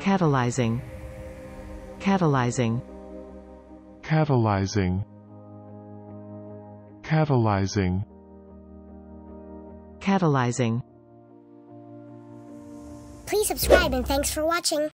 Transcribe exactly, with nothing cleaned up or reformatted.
catalyzing, catalyzing, catalyzing, catalyzing, catalyzing. Please subscribe and thanks for watching.